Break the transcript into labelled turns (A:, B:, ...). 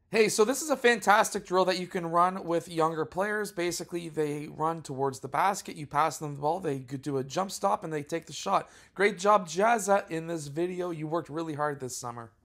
A: Hey, so this is a fantastic drill that you can run with younger players. Basically, they run towards the basket, you pass them the ball, they could do a jump stop, and they take the shot. Great job, Jazza, in this video. You worked really hard this summer.